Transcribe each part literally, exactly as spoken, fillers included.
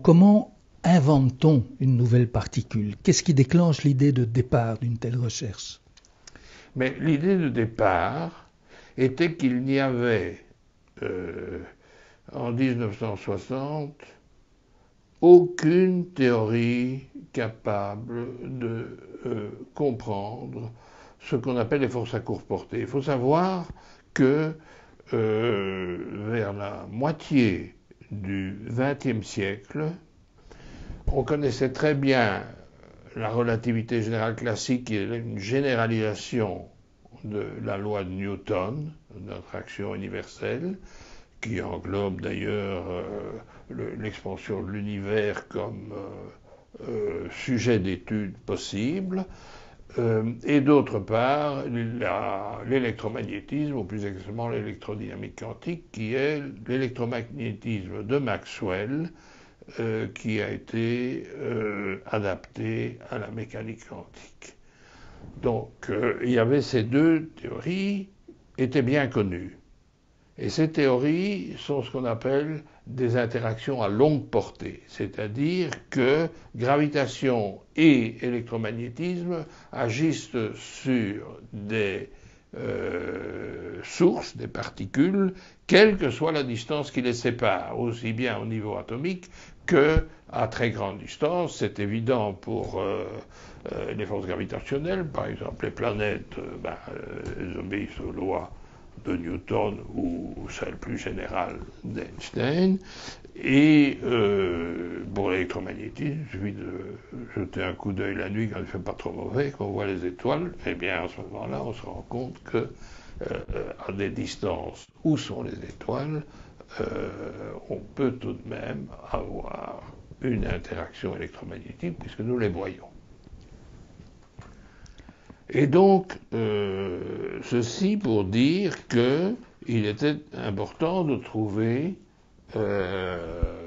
comment invente-t-on une nouvelle particule? Qu'est-ce qui déclenche l'idée de départ d'une telle recherche? Mais l'idée de départ était qu'il n'y avait, euh, en dix-neuf cent soixante, aucune théorie capable de euh, comprendre ce qu'on appelle les forces à courte portée. Il faut savoir que euh, vers la moitié du vingtième siècle, on connaissait très bien la relativité générale classique, qui est une généralisation de la loi de Newton, d'attraction universelle, qui englobe d'ailleurs euh, l'expansion de l'univers comme euh, euh, sujet d'étude possible, euh, et d'autre part l'électromagnétisme, ou plus exactement l'électrodynamique quantique, qui est l'électromagnétisme de Maxwell, euh, qui a été euh, adapté à la mécanique quantique. Donc euh, il y avait ces deux théories, étaient bien connues. Et ces théories sont ce qu'on appelle des interactions à longue portée, c'est-à-dire que gravitation et électromagnétisme agissent sur des euh, sources, des particules, quelle que soit la distance qui les sépare, aussi bien au niveau atomique que à très grande distance. C'est évident pour euh, euh, les forces gravitationnelles, par exemple les planètes, euh, ben, elles obéissent aux lois de Newton ou celle plus générale d'Einstein. Et euh, pour l'électromagnétisme, il suffit de jeter un coup d'œil la nuit quand il ne fait pas trop mauvais, qu'on voit les étoiles, et bien à ce moment-là, on se rend compte que euh, à des distances où sont les étoiles, euh, on peut tout de même avoir une interaction électromagnétique puisque nous les voyons. Et donc, euh, ceci pour dire qu'il était important de trouver euh,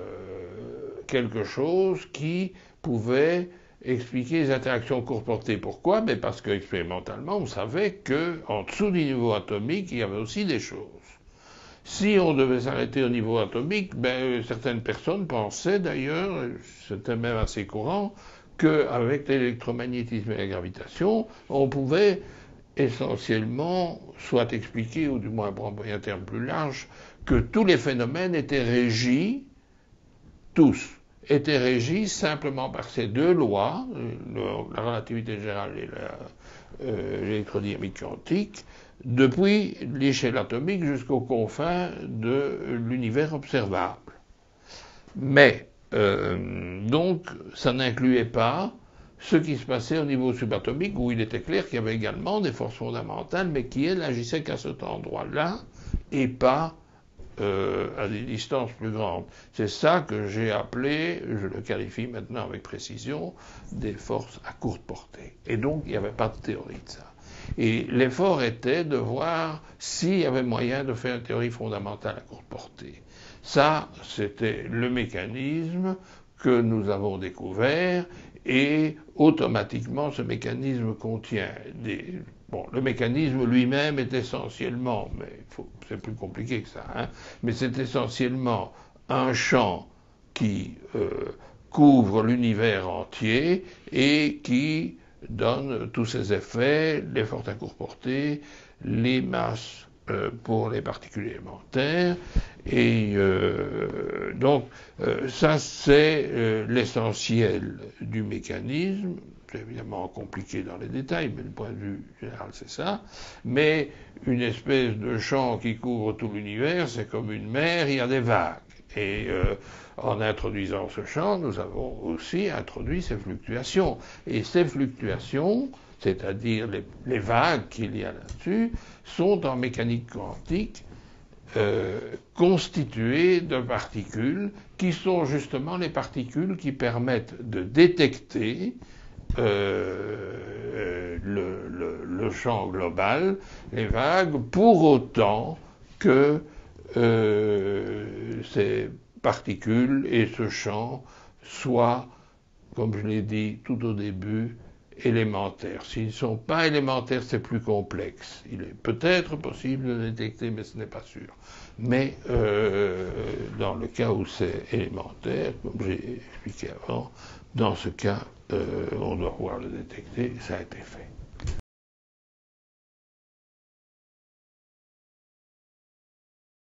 quelque chose qui pouvait expliquer les interactions courte portée. Pourquoi? Mais parce qu'expérimentalement, on savait qu'en dessous du niveau atomique, il y avait aussi des choses. Si on devait s'arrêter au niveau atomique, ben, certaines personnes pensaient d'ailleurs, c'était même assez courant, qu'avec l'électromagnétisme et la gravitation, on pouvait essentiellement soit expliquer, ou du moins prendre un terme plus large, que tous les phénomènes étaient régis, tous, étaient régis simplement par ces deux lois, la relativité générale et l'électrodynamique euh, quantique, depuis l'échelle atomique jusqu'aux confins de l'univers observable. Mais Euh, donc, ça n'incluait pas ce qui se passait au niveau subatomique, où il était clair qu'il y avait également des forces fondamentales, mais qui, elles, n'agissaient qu'à cet endroit-là, et pas euh, à des distances plus grandes. C'est ça que j'ai appelé, je le qualifie maintenant avec précision, des forces à courte portée. Et donc, il n'y avait pas de théorie de ça. Et l'effort était de voir s'il y avait moyen de faire une théorie fondamentale à courte portée. Ça, c'était le mécanisme que nous avons découvert, et automatiquement, ce mécanisme contient des... Bon, le mécanisme lui-même est essentiellement, mais c'est plus compliqué que ça, hein, mais c'est essentiellement un champ qui euh, couvre l'univers entier et qui donne tous ces effets, les forces à courte portée, les masses euh, pour les particules élémentaires, et euh, donc euh, ça c'est euh, l'essentiel du mécanisme. C'est évidemment compliqué dans les détails, mais du point de vue général c'est ça. Mais une espèce de champ qui couvre tout l'univers, c'est comme une mer, il y a des vagues. Et euh, en introduisant ce champ, nous avons aussi introduit ces fluctuations. Et ces fluctuations, c'est-à-dire les, les vagues qu'il y a là-dessus, sont en mécanique quantique euh, constituées de particules qui sont justement les particules qui permettent de détecter euh, le, le, le champ global, les vagues, pour autant que euh, ces particules et ce champ soient, comme je l'ai dit tout au début, élémentaires. S'ils ne sont pas élémentaires, c'est plus complexe. Il est peut-être possible de les détecter, mais ce n'est pas sûr. Mais euh, dans le cas où c'est élémentaire, comme j'ai expliqué avant, dans ce cas, euh, on doit pouvoir le détecter, ça a été fait.